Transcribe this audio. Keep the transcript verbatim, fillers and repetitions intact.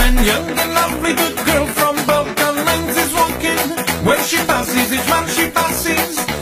and young and lovely good girl from Balkan lands is walking. When she passes, each man she passes